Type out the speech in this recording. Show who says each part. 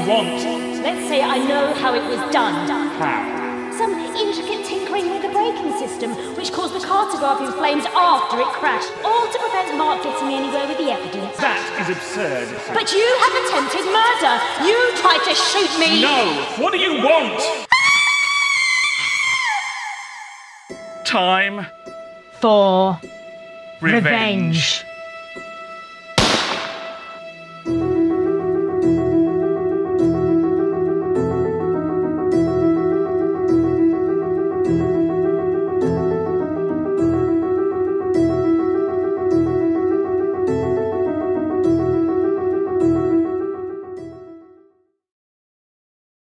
Speaker 1: want?
Speaker 2: Let's say I know how it was done.
Speaker 1: How?
Speaker 2: Some intricate tinkering with the braking system, which caused the car to go up in flames after it crashed, all to prevent Mark getting anywhere with the evidence.
Speaker 1: That is absurd.
Speaker 2: But you have attempted murder. You tried to shoot me.
Speaker 1: No! What do you want? Time
Speaker 2: For
Speaker 1: revenge.